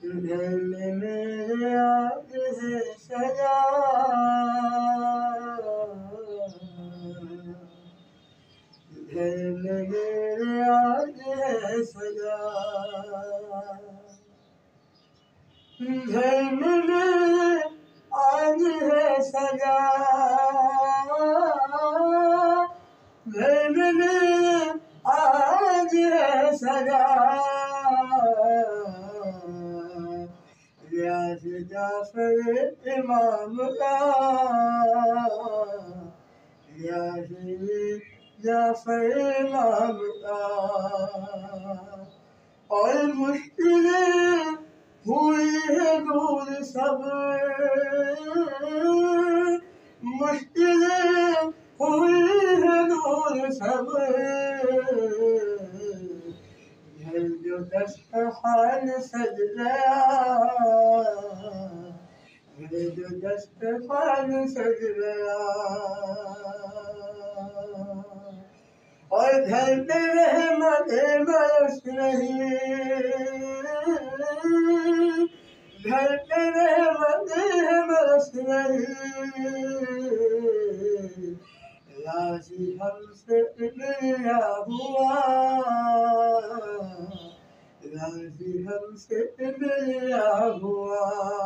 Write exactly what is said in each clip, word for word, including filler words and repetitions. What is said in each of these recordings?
घर में मेरे आज है सजा, घर में मेरे आज है सजा, घर में मेरे आज है सजा, घर में मेरे आज है सजा। रियाज जाफर इमाम का, रियाज जाफर इमाम का। और मुश्किलें हुई है दूर सब, मुश्किलें हुई है दूर सब। घर जो दस्तरखान सज गया, घर जो दस्तरखान सज गया। और घर में रहमत बरस रही, घर में रहमत बरस रही। राजी हमसे मिला हुआ, राजी हमसे मिला हुआ।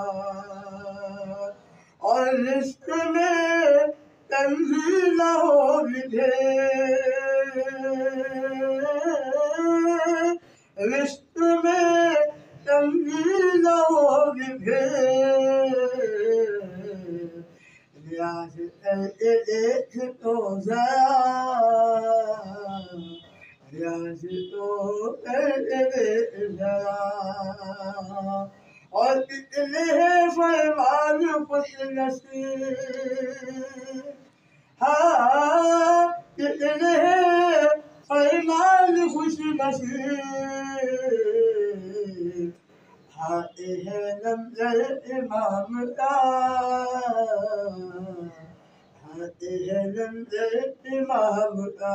और रिश्क में तंजील हो विधे, रिश्क में तंजील हो विधे। रियाज करके देख तो जरा, रियाज तो करके देख जरा। और कितने हैं फरमान खुश नसीब, हाँ कितने हैं फरमान खुश नसीब। हाथे है नंदर इमाम का, हाथे है नंदर इमाम का।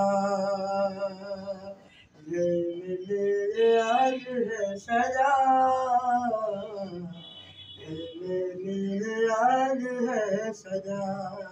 घर में मेरे आज है सजा, घर में मेरे आज है सजा।